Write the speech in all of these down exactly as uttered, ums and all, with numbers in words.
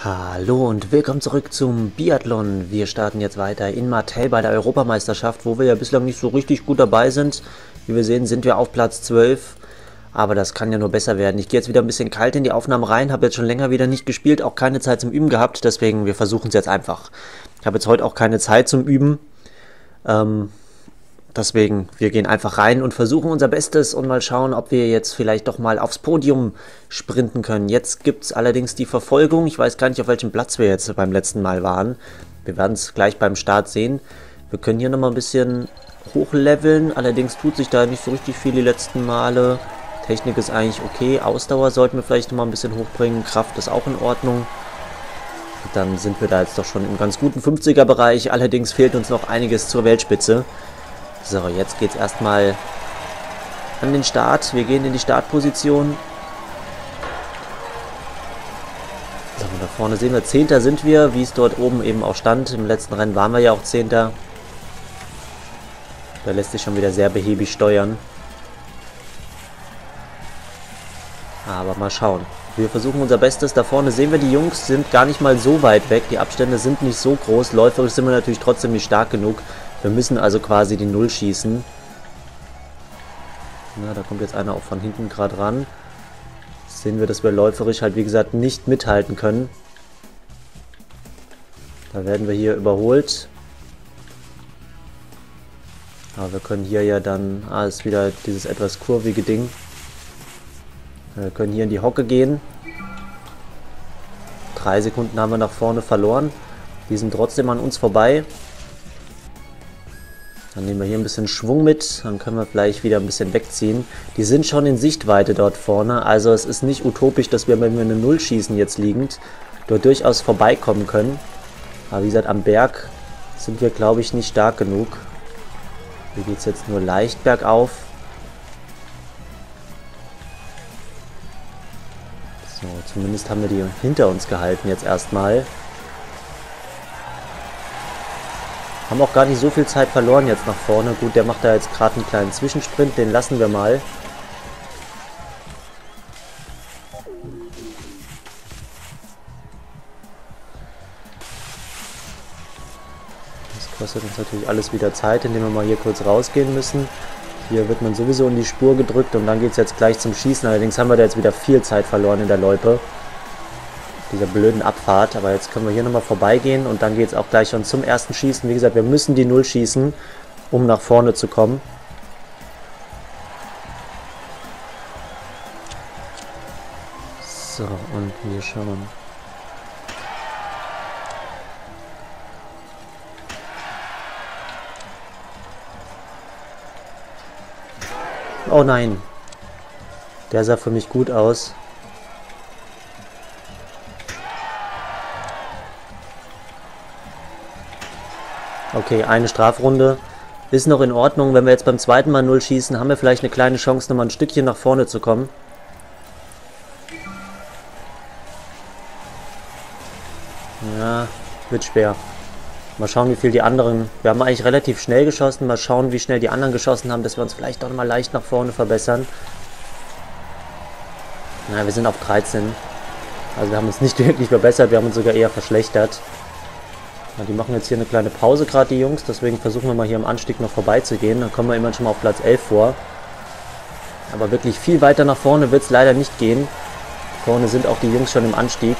Hallo und willkommen zurück zum Biathlon. Wir starten jetzt weiter in Martel bei der Europameisterschaft, wo wir ja bislang nicht so richtig gut dabei sind. Wie wir sehen, sind wir auf Platz zwölf, aber das kann ja nur besser werden. Ich gehe jetzt wieder ein bisschen kalt in die Aufnahmen rein, habe jetzt schon länger wieder nicht gespielt, auch keine Zeit zum Üben gehabt, deswegen wir versuchen es jetzt einfach. Ich habe jetzt heute auch keine Zeit zum Üben, ähm, deswegen wir gehen einfach rein und versuchen unser Bestes und mal schauen, ob wir jetzt vielleicht doch mal aufs Podium sprinten können. Jetzt gibt es allerdings die Verfolgung. Ich weiß gar nicht, auf welchem Platz wir jetzt beim letzten Mal waren. Wir werden es gleich beim Start sehen. Wir können hier nochmal ein bisschen hochleveln. Allerdings tut sich da nicht so richtig viel die letzten Male. Technik ist eigentlich okay. Ausdauer sollten wir vielleicht nochmal ein bisschen hochbringen. Kraft ist auch in Ordnung. Dann sind wir da jetzt doch schon im ganz guten fünfziger Bereich. Allerdings fehlt uns noch einiges zur Weltspitze. So, jetzt geht es erstmal an den Start. Wir gehen in die Startposition. So, da vorne sehen wir, Zehnter sind wir, wie es dort oben eben auch stand. Im letzten Rennen waren wir ja auch Zehnter. Da lässt sich schon wieder sehr behäbig steuern. Aber mal schauen. Wir versuchen unser Bestes. Da vorne sehen wir, die Jungs sind gar nicht mal so weit weg. Die Abstände sind nicht so groß. Läuferisch sind wir natürlich trotzdem nicht stark genug. Wir müssen also quasi die Null schießen. Na, da kommt jetzt einer auch von hinten gerade ran. Jetzt sehen wir, dass wir läuferisch halt wie gesagt nicht mithalten können. Da werden wir hier überholt. Aber wir können hier ja dann... Ah, ist wieder dieses etwas kurvige Ding. Wir können hier in die Hocke gehen. Drei Sekunden haben wir nach vorne verloren. Die sind trotzdem an uns vorbei. Dann nehmen wir hier ein bisschen Schwung mit, dann können wir vielleicht wieder ein bisschen wegziehen. Die sind schon in Sichtweite dort vorne, also es ist nicht utopisch, dass wir, wenn wir eine Null schießen jetzt liegend, dort durchaus vorbeikommen können. Aber wie gesagt, am Berg sind wir, glaube ich, nicht stark genug. Hier geht es jetzt nur leicht bergauf. So, zumindest haben wir die hinter uns gehalten jetzt erstmal. Haben auch gar nicht so viel Zeit verloren jetzt nach vorne. Gut, der macht da jetzt gerade einen kleinen Zwischensprint. Den lassen wir mal. Das kostet uns natürlich alles wieder Zeit, indem wir mal hier kurz rausgehen müssen. Hier wird man sowieso in die Spur gedrückt und dann geht es jetzt gleich zum Schießen. Allerdings haben wir da jetzt wieder viel Zeit verloren in der Loipe. Dieser blöden Abfahrt, aber jetzt können wir hier nochmal vorbeigehen und dann geht es auch gleich schon zum ersten Schießen. Wie gesagt, wir müssen die Null schießen, um nach vorne zu kommen. So, und wir schauen. Oh nein, der sah für mich gut aus. Okay, eine Strafrunde ist noch in Ordnung. Wenn wir jetzt beim zweiten Mal Null schießen, haben wir vielleicht eine kleine Chance, nochmal ein Stückchen nach vorne zu kommen. Ja, wird schwer. Mal schauen, wie viel die anderen... Wir haben eigentlich relativ schnell geschossen. Mal schauen, wie schnell die anderen geschossen haben, dass wir uns vielleicht doch mal leicht nach vorne verbessern. Na, wir sind auf dreizehn. Also wir haben uns nicht wirklich verbessert, wir haben uns sogar eher verschlechtert. Ja, die machen jetzt hier eine kleine Pause gerade, die Jungs. Deswegen versuchen wir mal hier am Anstieg noch vorbeizugehen. Dann kommen wir immerhin schon mal auf Platz elf vor. Aber wirklich viel weiter nach vorne wird es leider nicht gehen. Vorne sind auch die Jungs schon im Anstieg.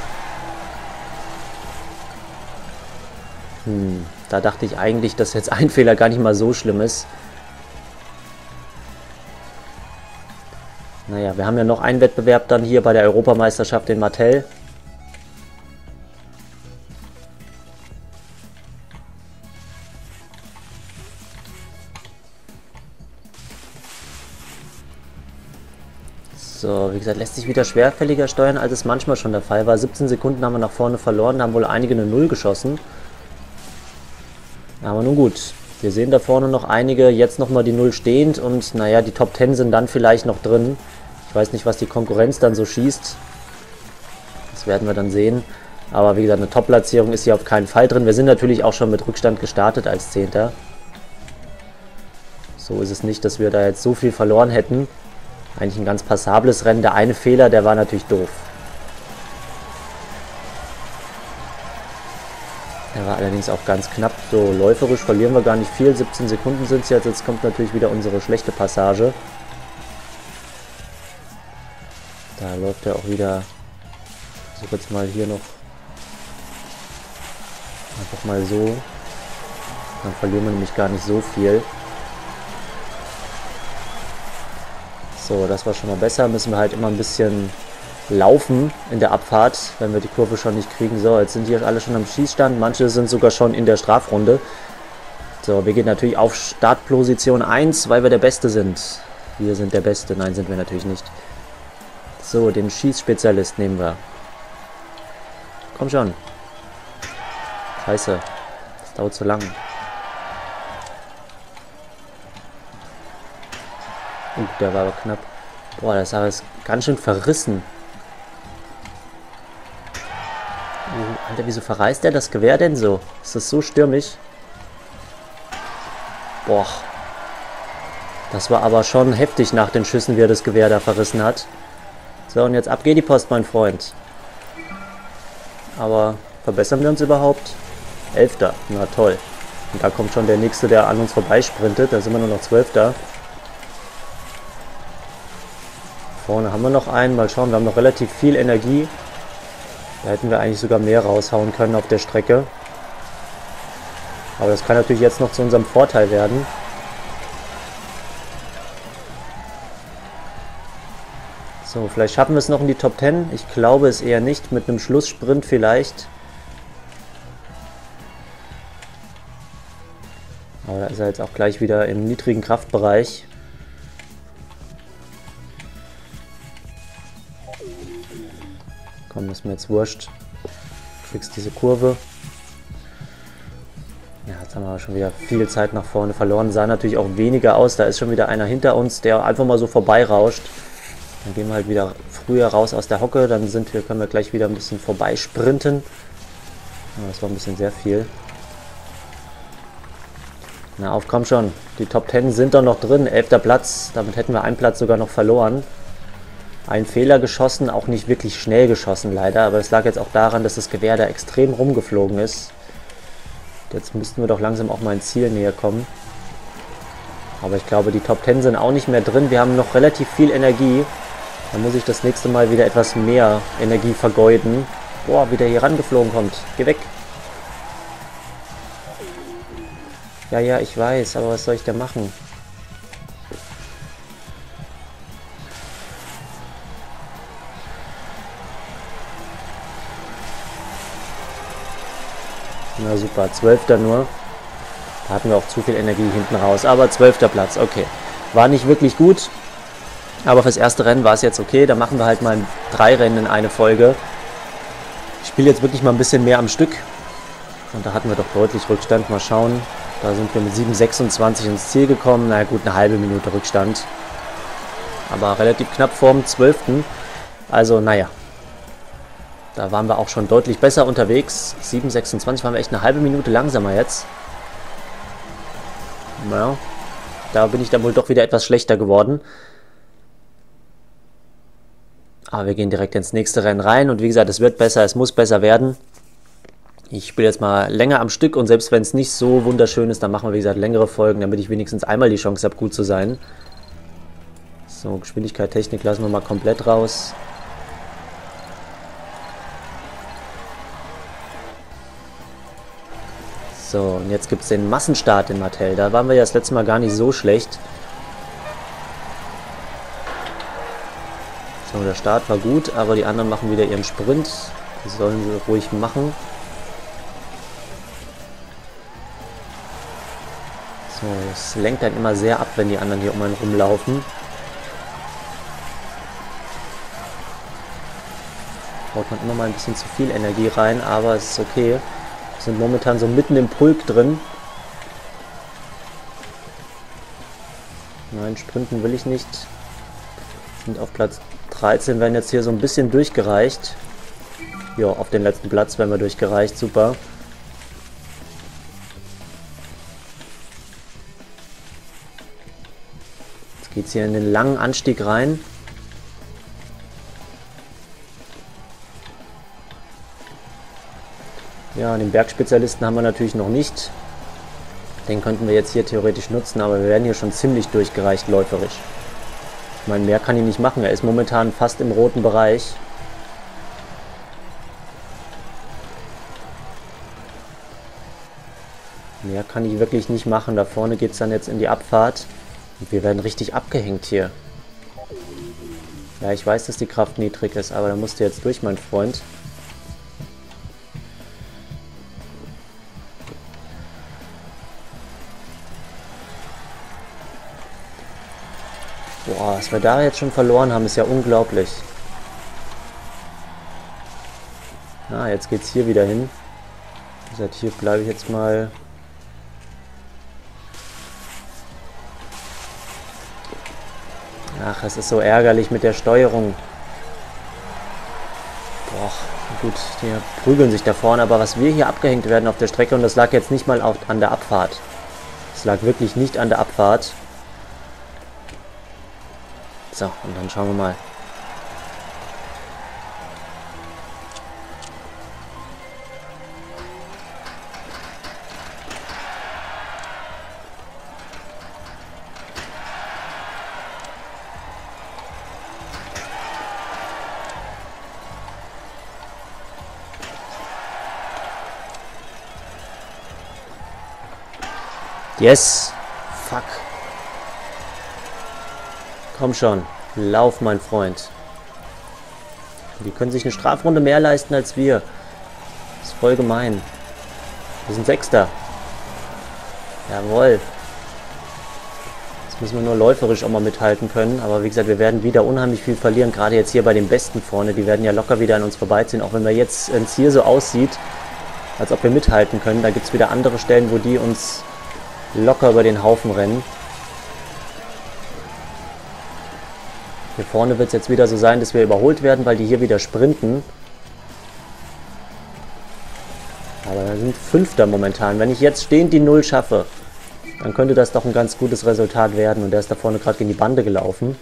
Hm, da dachte ich eigentlich, dass jetzt ein Fehler gar nicht mal so schlimm ist. Naja, wir haben ja noch einen Wettbewerb dann hier bei der Europameisterschaft in Martel. So, wie gesagt, lässt sich wieder schwerfälliger steuern, als es manchmal schon der Fall war. siebzehn Sekunden haben wir nach vorne verloren, da haben wohl einige eine Null geschossen. Aber nun gut, wir sehen da vorne noch einige, jetzt nochmal die Null stehend und naja, die Top zehn sind dann vielleicht noch drin. Ich weiß nicht, was die Konkurrenz dann so schießt. Das werden wir dann sehen. Aber wie gesagt, eine Top-Platzierung ist hier auf keinen Fall drin. Wir sind natürlich auch schon mit Rückstand gestartet als Zehnter. So ist es nicht, dass wir da jetzt so viel verloren hätten. Eigentlich ein ganz passables Rennen. Der eine Fehler, der war natürlich doof. Der war allerdings auch ganz knapp. So läuferisch verlieren wir gar nicht viel. siebzehn Sekunden sind es jetzt. Jetzt kommt natürlich wieder unsere schlechte Passage. Da läuft er auch wieder. Ich versuche jetzt mal hier noch einfach mal so. Dann verlieren wir nämlich gar nicht so viel. So, das war schon mal besser. Müssen wir halt immer ein bisschen laufen in der Abfahrt, wenn wir die Kurve schon nicht kriegen. So, jetzt sind hier alle schon am Schießstand. Manche sind sogar schon in der Strafrunde. So, wir gehen natürlich auf Startposition eins, weil wir der Beste sind. Wir sind der Beste. Nein, sind wir natürlich nicht. So, den Schießspezialist nehmen wir. Komm schon. Scheiße. Das dauert zu lang. Uh, der war aber knapp. Boah, das war jetzt ganz schön verrissen. Uh, Alter, wieso verreißt der das Gewehr denn so? Ist das so stürmisch? Boah. Das war aber schon heftig nach den Schüssen, wie er das Gewehr da verrissen hat. So, und jetzt ab geht die Post, mein Freund. Aber verbessern wir uns überhaupt? Elfter. Na toll. Und da kommt schon der Nächste, der an uns vorbeisprintet. Da sind wir nur noch Zwölfter. Vorne haben wir noch einen. Mal schauen, wir haben noch relativ viel Energie. Da hätten wir eigentlich sogar mehr raushauen können auf der Strecke. Aber das kann natürlich jetzt noch zu unserem Vorteil werden. So, vielleicht schaffen wir es noch in die Top zehn. Ich glaube es eher nicht. Mit einem Schlusssprint vielleicht. Aber da ist er jetzt auch gleich wieder im niedrigen Kraftbereich. Komm, ist mir jetzt wurscht. Du kriegst diese Kurve. Ja, jetzt haben wir schon wieder viel Zeit nach vorne verloren. Sah natürlich auch weniger aus. Da ist schon wieder einer hinter uns, der einfach mal so vorbeirauscht. Dann gehen wir halt wieder früher raus aus der Hocke. Dann sind wir, können wir gleich wieder ein bisschen vorbeisprinten. Ja, das war ein bisschen sehr viel. Na, auf, komm schon. Die Top zehn sind doch noch drin. Elfter Platz. Damit hätten wir einen Platz sogar noch verloren. Ein Fehler geschossen, auch nicht wirklich schnell geschossen leider, aber es lag jetzt auch daran, dass das Gewehr da extrem rumgeflogen ist. Jetzt müssten wir doch langsam auch mal ins Ziel näher kommen. Aber ich glaube, die Top zehn sind auch nicht mehr drin. Wir haben noch relativ viel Energie. Dann muss ich das nächste Mal wieder etwas mehr Energie vergeuden. Boah, wie der hier rangeflogen kommt. Geh weg. Ja, ja, ich weiß, aber was soll ich da machen? Na super, zwölfter nur. Da hatten wir auch zu viel Energie hinten raus. Aber zwölfter Platz, okay. War nicht wirklich gut. Aber fürs erste Rennen war es jetzt okay. Da machen wir halt mal drei Rennen in eine Folge. Ich spiele jetzt wirklich mal ein bisschen mehr am Stück. Und da hatten wir doch deutlich Rückstand. Mal schauen. Da sind wir mit sieben sechsundzwanzig ins Ziel gekommen. Na gut, eine halbe Minute Rückstand. Aber relativ knapp vorm zwölften Also, naja. Da waren wir auch schon deutlich besser unterwegs. sieben sechsundzwanzig waren wir echt eine halbe Minute langsamer jetzt. Naja, da bin ich dann wohl doch wieder etwas schlechter geworden. Aber wir gehen direkt ins nächste Rennen rein. Und wie gesagt, es wird besser, es muss besser werden. Ich spiele jetzt mal länger am Stück. Und selbst wenn es nicht so wunderschön ist, dann machen wir, wie gesagt, längere Folgen, damit ich wenigstens einmal die Chance habe, gut zu sein. So, Geschwindigkeit, Technik lassen wir mal komplett raus. So, und jetzt gibt es den Massenstart in Mattel. Da waren wir ja das letzte Mal gar nicht so schlecht. So, der Start war gut, aber die anderen machen wieder ihren Sprint. Das sollen sie ruhig machen. So, es lenkt dann immer sehr ab, wenn die anderen hier um einen rumlaufen. Braucht man immer mal ein bisschen zu viel Energie rein, aber es ist okay. Wir sind momentan so mitten im Pulk drin. Nein, sprinten will ich nicht. Sind auf Platz dreizehn, werden jetzt hier so ein bisschen durchgereicht. Ja, auf den letzten Platz werden wir durchgereicht, super. Jetzt geht es hier in den langen Anstieg rein. Ja, den Bergspezialisten haben wir natürlich noch nicht. Den könnten wir jetzt hier theoretisch nutzen, aber wir werden hier schon ziemlich durchgereicht läuferisch. Ich meine, mehr kann ich nicht machen. Er ist momentan fast im roten Bereich. Mehr kann ich wirklich nicht machen. Da vorne geht es dann jetzt in die Abfahrt. Und wir werden richtig abgehängt hier. Ja, ich weiß, dass die Kraft niedrig ist, aber da musst du jetzt durch, mein Freund. Boah, was wir da jetzt schon verloren haben, ist ja unglaublich. Ah, jetzt geht's hier wieder hin. Wie gesagt, hier bleibe ich jetzt mal. Ach, es ist so ärgerlich mit der Steuerung. Boah, gut, die prügeln sich da vorne, aber was wir hier abgehängt werden auf der Strecke, und das lag jetzt nicht mal auf, an der Abfahrt. Es lag wirklich nicht an der Abfahrt. So, und dann schauen wir mal. Yes! Fuck! Komm schon, lauf, mein Freund. Die können sich eine Strafrunde mehr leisten als wir. Das ist voll gemein. Wir sind Sechster. Jawohl. Jetzt müssen wir nur läuferisch auch mal mithalten können. Aber wie gesagt, wir werden wieder unheimlich viel verlieren. Gerade jetzt hier bei den Besten vorne. Die werden ja locker wieder an uns vorbeiziehen. Auch wenn wir jetzt es hier so aussieht, als ob wir mithalten können. Da gibt es wieder andere Stellen, wo die uns locker über den Haufen rennen. Hier vorne wird es jetzt wieder so sein, dass wir überholt werden, weil die hier wieder sprinten. Aber wir sind Fünfter momentan. Wenn ich jetzt stehend die Null schaffe, dann könnte das doch ein ganz gutes Resultat werden. Und der ist da vorne gerade gegen die Bande gelaufen.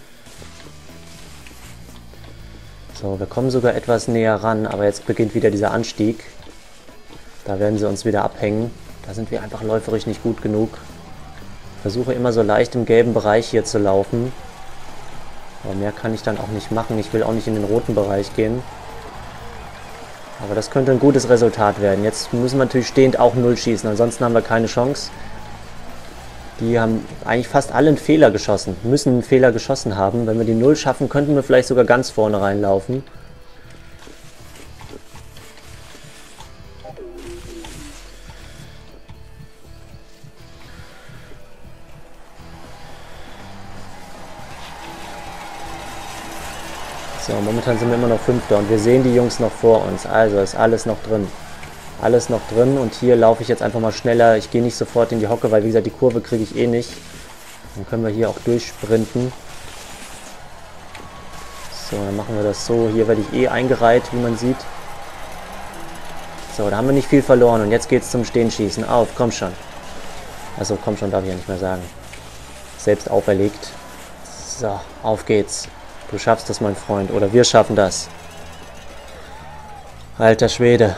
So, wir kommen sogar etwas näher ran, aber jetzt beginnt wieder dieser Anstieg. Da werden sie uns wieder abhängen. Da sind wir einfach läuferisch nicht gut genug. Ich versuche immer so leicht im gelben Bereich hier zu laufen. Aber mehr kann ich dann auch nicht machen. Ich will auch nicht in den roten Bereich gehen. Aber das könnte ein gutes Resultat werden. Jetzt müssen wir natürlich stehend auch Null schießen. Ansonsten haben wir keine Chance. Die haben eigentlich fast alle einen Fehler geschossen. Müssen einen Fehler geschossen haben. Wenn wir die Null schaffen, könnten wir vielleicht sogar ganz vorne reinlaufen. So, momentan sind wir immer noch Fünfter und wir sehen die Jungs noch vor uns. Also ist alles noch drin. Alles noch drin und hier laufe ich jetzt einfach mal schneller. Ich gehe nicht sofort in die Hocke, weil wie gesagt, die Kurve kriege ich eh nicht. Dann können wir hier auch durchsprinten. So, dann machen wir das so. Hier werde ich eh eingereiht, wie man sieht. So, da haben wir nicht viel verloren und jetzt geht es zum Stehenschießen. Auf, komm schon. Also komm schon, darf ich ja nicht mehr sagen. Selbst auferlegt. So, auf geht's. Du schaffst das, mein Freund. Oder wir schaffen das. Alter Schwede.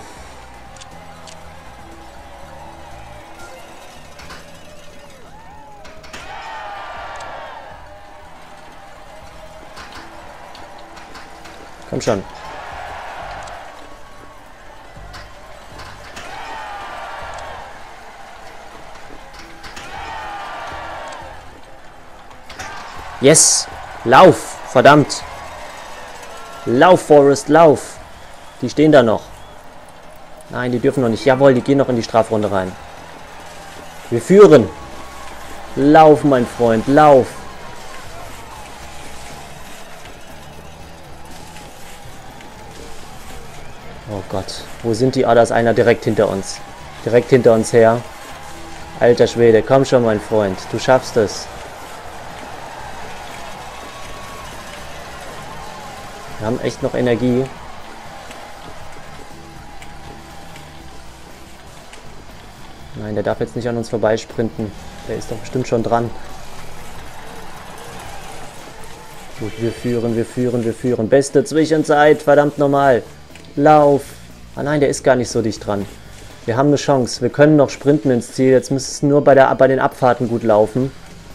Komm schon. Yes! Lauf! Verdammt! Lauf, Forrest, lauf! Die stehen da noch. Nein, die dürfen noch nicht. Jawohl, die gehen noch in die Strafrunde rein. Wir führen! Lauf, mein Freund, lauf! Oh Gott, wo sind die? Ah, da ist einer direkt hinter uns. Direkt hinter uns her. Alter Schwede, komm schon, mein Freund. Du schaffst es. Wir haben echt noch Energie. Nein, der darf jetzt nicht an uns vorbeisprinten. Der ist doch bestimmt schon dran. Gut, wir führen, wir führen, wir führen. Beste Zwischenzeit, verdammt normal. Lauf. Ah nein, der ist gar nicht so dicht dran. Wir haben eine Chance. Wir können noch sprinten ins Ziel. Jetzt müsste es nur bei, der, bei den Abfahrten gut laufen.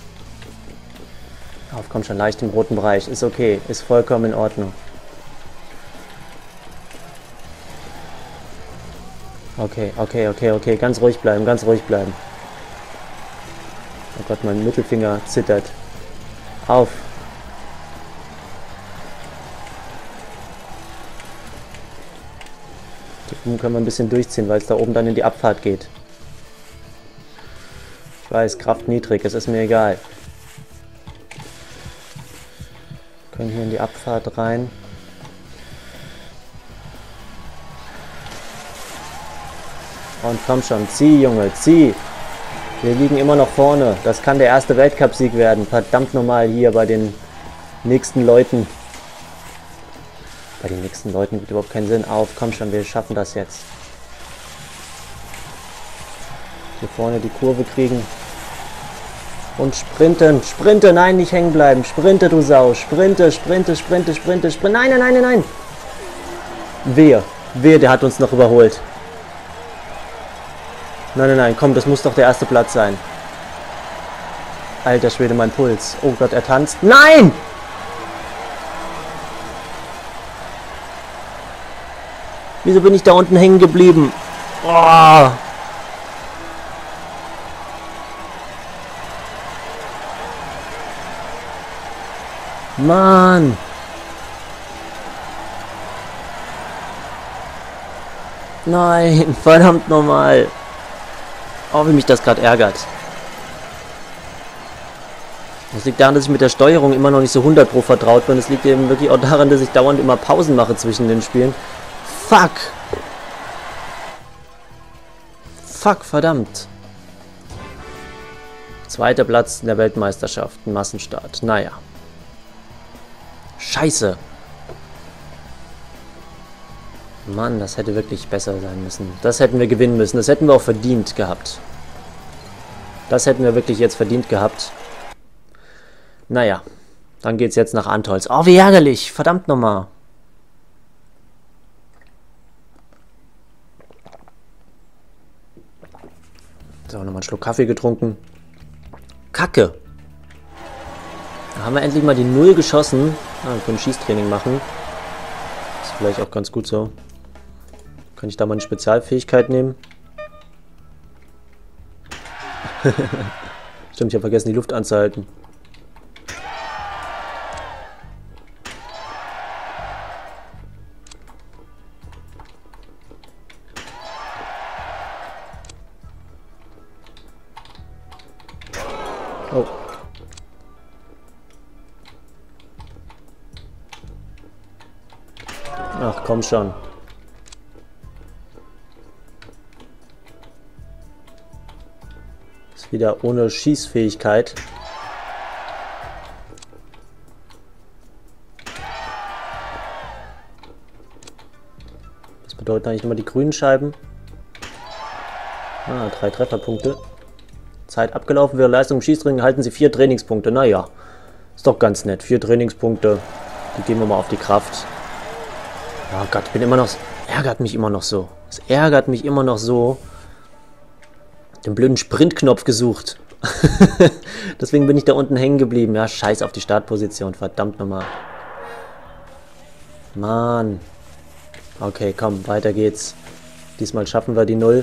Auf, komm schon, leicht im roten Bereich. Ist okay. Ist vollkommen in Ordnung. Okay, okay, okay, okay. Ganz ruhig bleiben, ganz ruhig bleiben. Oh Gott, mein Mittelfinger zittert. Auf. Hier oben können wir ein bisschen durchziehen, weil es da oben dann in die Abfahrt geht. Ich weiß, Kraft niedrig, es ist mir egal. Wir können hier in die Abfahrt rein. Und komm schon, zieh, Junge, zieh. Wir liegen immer noch vorne. Das kann der erste Weltcupsieg werden. Verdammt nochmal hier bei den nächsten Leuten. Bei den nächsten Leuten gibt überhaupt keinen Sinn. Auf, komm schon, wir schaffen das jetzt. Hier vorne die Kurve kriegen. Und sprinten, sprinte, nein, nicht hängen bleiben. Sprinte, du Sau, sprinte, sprinte, sprinte, sprinte, sprinte. Nein, nein, nein, nein, nein. Wehe, wehe, der hat uns noch überholt. Nein, nein, nein, komm, das muss doch der erste Platz sein. Alter Schwede, mein Puls. Oh Gott, er tanzt. Nein! Wieso bin ich da unten hängen geblieben? Oh. Mann! Nein, verdammt nochmal. Oh, wie mich das gerade ärgert. Das liegt daran, dass ich mit der Steuerung immer noch nicht so hundert Pro vertraut bin. Es liegt eben wirklich auch daran, dass ich dauernd immer Pausen mache zwischen den Spielen. Fuck! Fuck, verdammt. Zweiter Platz in der Weltmeisterschaft. Ein Massenstart. Naja. Scheiße. Mann, das hätte wirklich besser sein müssen. Das hätten wir gewinnen müssen. Das hätten wir auch verdient gehabt. Das hätten wir wirklich jetzt verdient gehabt. Naja. Dann geht's jetzt nach Antholz. Oh, wie ärgerlich. Verdammt nochmal. So, nochmal einen Schluck Kaffee getrunken. Kacke. Da haben wir endlich mal die Null geschossen. Ah, wir können Schießtraining machen. Ist vielleicht auch ganz gut so. Kann ich da mal eine Spezialfähigkeit nehmen? Stimmt, ich habe vergessen, die Luft anzuhalten. Oh. Ach, komm schon. Ist wieder ohne Schießfähigkeit. Das bedeutet eigentlich immer die grünen Scheiben. Ah, drei Trefferpunkte. Zeit abgelaufen, wäre Leistung im Schießring, halten Sie vier Trainingspunkte. Naja, ist doch ganz nett. Vier Trainingspunkte, die geben wir mal auf die Kraft. Oh Gott, ich bin immer noch, ärgert mich immer noch so. Es ärgert mich immer noch so. Den blöden Sprintknopf gesucht. Deswegen bin ich da unten hängen geblieben. Ja, scheiß auf die Startposition, verdammt nochmal. Mann. Okay, komm, weiter geht's. Diesmal schaffen wir die Null.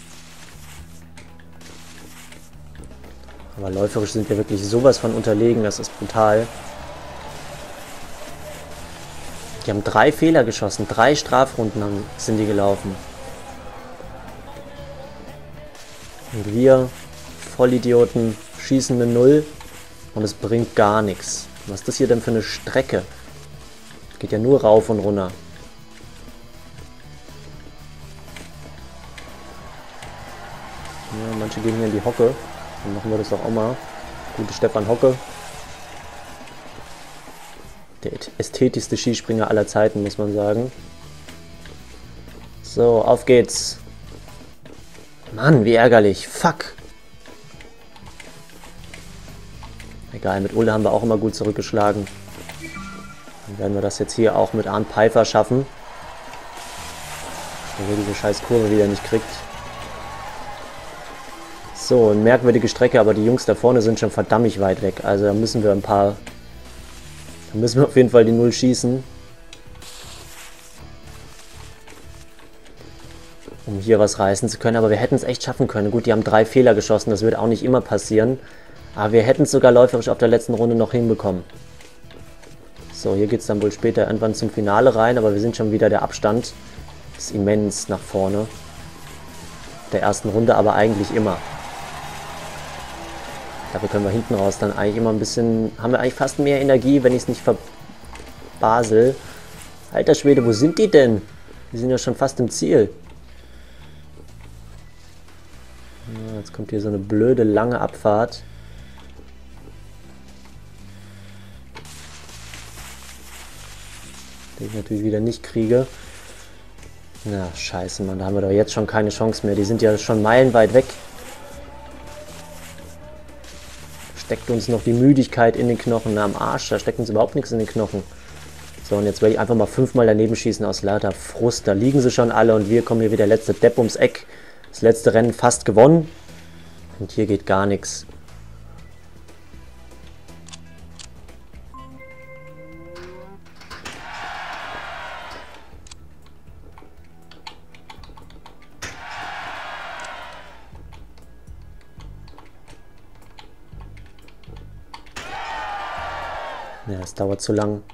Aber läuferisch sind wir wirklich sowas von unterlegen, das ist brutal. Die haben drei Fehler geschossen, drei Strafrunden haben, sind die gelaufen. Und wir, Vollidioten, schießen eine Null und es bringt gar nichts. Was ist das hier denn für eine Strecke? Geht ja nur rauf und runter. Ja, manche gehen hier in die Hocke. Dann machen wir das doch auch mal. Gute Stefan Hocke. Der ästhetischste Skispringer aller Zeiten, muss man sagen. So, auf geht's. Mann, wie ärgerlich. Fuck. Egal, mit Ulle haben wir auch immer gut zurückgeschlagen. Dann werden wir das jetzt hier auch mit Arndt Pfeiffer schaffen. Der diese scheiß Kurve wieder nicht kriegt. So, eine merkwürdige Strecke, aber die Jungs da vorne sind schon verdammt weit weg. Also da müssen wir ein paar... Da müssen wir auf jeden Fall die Null schießen. Um hier was reißen zu können. Aber wir hätten es echt schaffen können. Gut, die haben drei Fehler geschossen. Das wird auch nicht immer passieren. Aber wir hätten es sogar läuferisch auf der letzten Runde noch hinbekommen. So, hier geht es dann wohl später irgendwann zum Finale rein. Aber wir sind schon wieder, der Abstand ist immens nach vorne. Der ersten Runde aber eigentlich immer. Dafür können wir hinten raus dann eigentlich immer ein bisschen... Haben wir eigentlich fast mehr Energie, wenn ich es nicht verbasel. Alter Schwede, wo sind die denn? Die sind ja schon fast im Ziel. Ja, jetzt kommt hier so eine blöde, lange Abfahrt. Die ich natürlich wieder nicht kriege. Na, scheiße, Mann, da haben wir doch jetzt schon keine Chance mehr. Die sind ja schon meilenweit weg. Steckt uns noch die Müdigkeit in den Knochen. Na, am Arsch, da steckt uns überhaupt nichts in den Knochen. So, und jetzt werde ich einfach mal fünfmal daneben schießen aus lauter Frust. Da liegen sie schon alle und wir kommen hier wieder der letzte Depp ums Eck. Das letzte Rennen fast gewonnen. Und hier geht gar nichts. Ja, es dauert zu lang.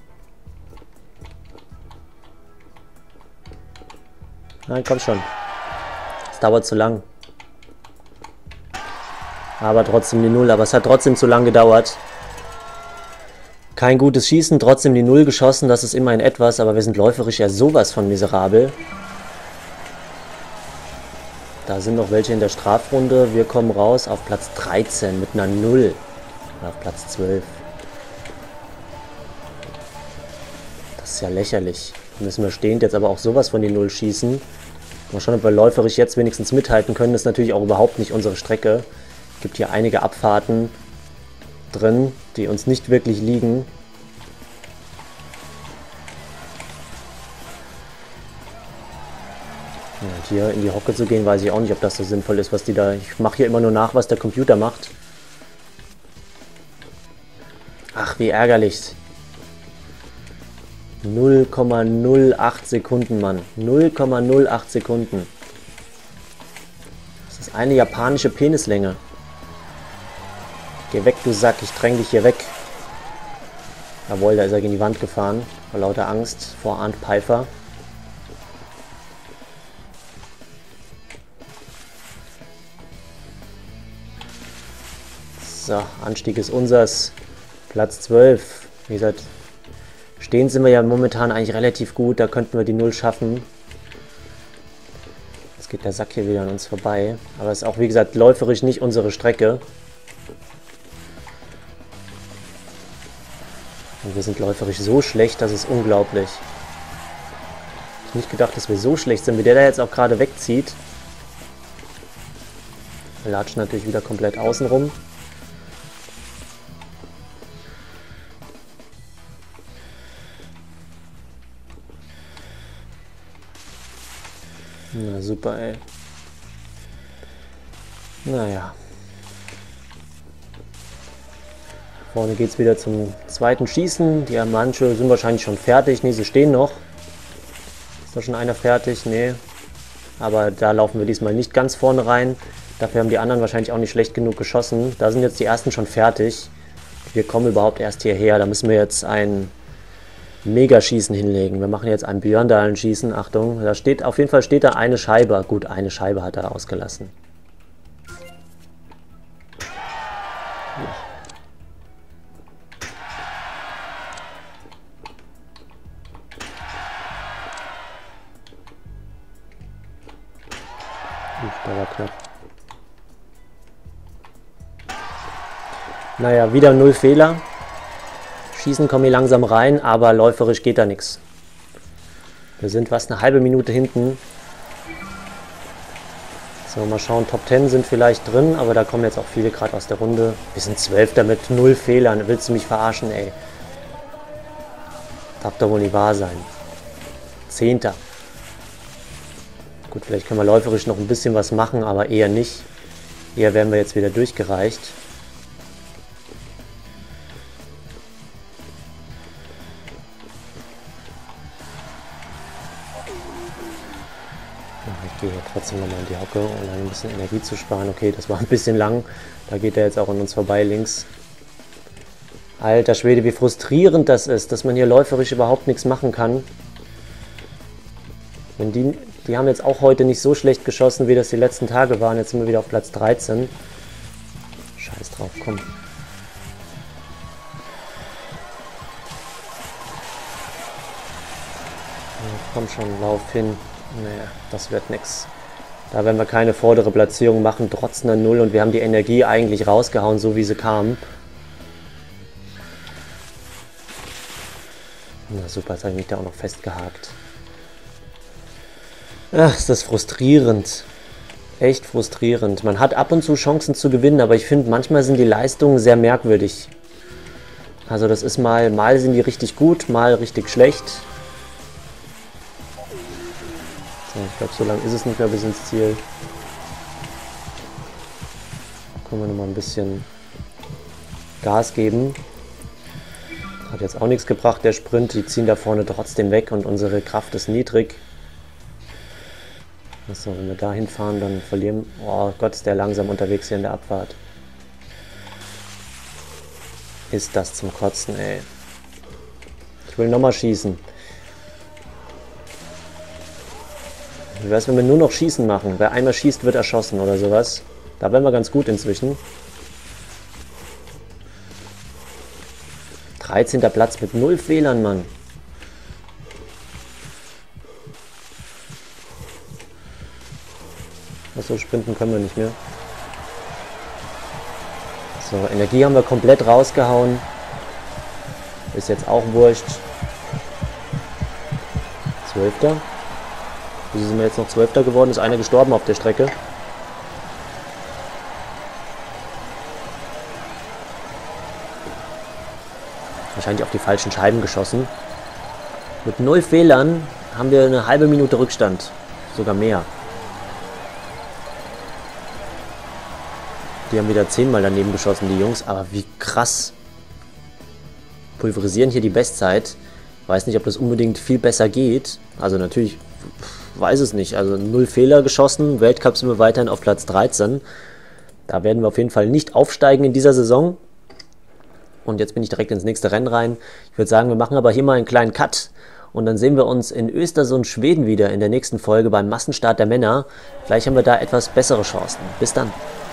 Nein, komm schon. Es dauert zu lang. Aber trotzdem die Null. Aber es hat trotzdem zu lang gedauert. Kein gutes Schießen, trotzdem die Null geschossen. Das ist immerhin etwas, aber wir sind läuferisch ja sowas von miserabel. Da sind noch welche in der Strafrunde. Wir kommen raus auf Platz dreizehn mit einer Null. Auf Platz zwölf. Das ist ja lächerlich. Da müssen wir stehend jetzt aber auch sowas von die Null schießen. Mal schauen, ob wir läuferisch jetzt wenigstens mithalten können. Das ist natürlich auch überhaupt nicht unsere Strecke. Es gibt hier einige Abfahrten drin, die uns nicht wirklich liegen. Ja, und hier in die Hocke zu gehen, weiß ich auch nicht, ob das so sinnvoll ist, was die da... Ich mache hier immer nur nach, was der Computer macht. Ach, wie ärgerlich. null Komma null acht Sekunden, Mann. null Komma null acht Sekunden. Das ist eine japanische Penislänge. Geh weg, du Sack. Ich dräng dich hier weg. Jawohl, da ist er gegen die Wand gefahren. Vor lauter Angst vor Arndt Pfeiffer. So, Anstieg ist unsers. Platz zwölf. Wie gesagt, stehen sind wir ja momentan eigentlich relativ gut. Da könnten wir die Null schaffen. Jetzt geht der Sack hier wieder an uns vorbei. Aber es ist auch, wie gesagt, läuferisch nicht unsere Strecke. Und wir sind läuferisch so schlecht, das ist unglaublich. Ich habe nicht gedacht, dass wir so schlecht sind, wie der da jetzt auch gerade wegzieht. Wir latschen natürlich wieder komplett außen rum. Na super, ey. Naja. Vorne geht es wieder zum zweiten Schießen. Die manche sind wahrscheinlich schon fertig. Ne, sie stehen noch. Ist da schon einer fertig? Nee. Aber da laufen wir diesmal nicht ganz vorne rein. Dafür haben die anderen wahrscheinlich auch nicht schlecht genug geschossen. Da sind jetzt die ersten schon fertig. Wir kommen überhaupt erst hierher. Da müssen wir jetzt ein Megaschießen hinlegen. Wir machen jetzt ein Björndalen-Schießen. Achtung, da steht, auf jeden Fall steht da eine Scheibe. Gut, eine Scheibe hat er ausgelassen. Ja. Da war knapp. Naja, wieder null Fehler. Schießen kommen hier langsam rein, aber läuferisch geht da nichts. Wir sind fast eine halbe Minute hinten. So, mal schauen, Top zehn sind vielleicht drin, aber da kommen jetzt auch viele gerade aus der Runde. Wir sind Zwölfter mit null Fehlern. Willst du mich verarschen, ey? Darf doch wohl nicht wahr sein. Zehnter. Gut, vielleicht können wir läuferisch noch ein bisschen was machen, aber eher nicht. Hier werden wir jetzt wieder durchgereicht. Ich gehe hier trotzdem nochmal in die Hocke, um ein bisschen Energie zu sparen. Okay, das war ein bisschen lang. Da geht er jetzt auch an uns vorbei links. Alter Schwede, wie frustrierend das ist, dass man hier läuferisch überhaupt nichts machen kann. Wenn die, die haben jetzt auch heute nicht so schlecht geschossen, wie das die letzten Tage waren. Jetzt sind wir wieder auf Platz dreizehn. Scheiß drauf, komm. Ja, komm schon, lauf hin. Naja, das wird nix. Da werden wir keine vordere Platzierung machen, trotz einer Null. Und wir haben die Energie eigentlich rausgehauen, so wie sie kam. Na super, jetzt habe ich mich da auch noch festgehakt. Ach, ist das frustrierend. Echt frustrierend. Man hat ab und zu Chancen zu gewinnen, aber ich finde, manchmal sind die Leistungen sehr merkwürdig. Also das ist mal, mal sind die richtig gut, mal richtig schlecht. So, ich glaube, so lang ist es nicht mehr bis ins Ziel. Können wir nochmal ein bisschen Gas geben. Hat jetzt auch nichts gebracht, der Sprint. Die ziehen da vorne trotzdem weg und unsere Kraft ist niedrig. Achso, wenn wir da hinfahren, dann verlieren... Oh Gott, ist der langsam unterwegs hier in der Abfahrt. Ist das zum Kotzen, ey. Ich will nochmal schießen. Wie wär's, wenn wir nur noch Schießen machen? Wer einmal schießt, wird erschossen oder sowas. Da wären wir ganz gut inzwischen. dreizehnter Platz mit null Fehlern, Mann. So sprinten können wir nicht mehr. So, Energie haben wir komplett rausgehauen. Ist jetzt auch wurscht. Zwölfter. Wieso sind wir jetzt noch Zwölfter geworden? Ist einer gestorben auf der Strecke. Wahrscheinlich auf die falschen Scheiben geschossen. Mit null Fehlern haben wir eine halbe Minute Rückstand. Sogar mehr. Die haben wieder zehnmal daneben geschossen, die Jungs. Aber wie krass. Pulverisieren hier die Bestzeit. Weiß nicht, ob das unbedingt viel besser geht. Also natürlich, weiß es nicht. Also null Fehler geschossen. Weltcup sind wir weiterhin auf Platz dreizehn. Da werden wir auf jeden Fall nicht aufsteigen in dieser Saison. Und jetzt bin ich direkt ins nächste Rennen rein. Ich würde sagen, wir machen aber hier mal einen kleinen Cut. Und dann sehen wir uns in Östersund, Schweden wieder in der nächsten Folge beim Massenstart der Männer. Vielleicht haben wir da etwas bessere Chancen. Bis dann.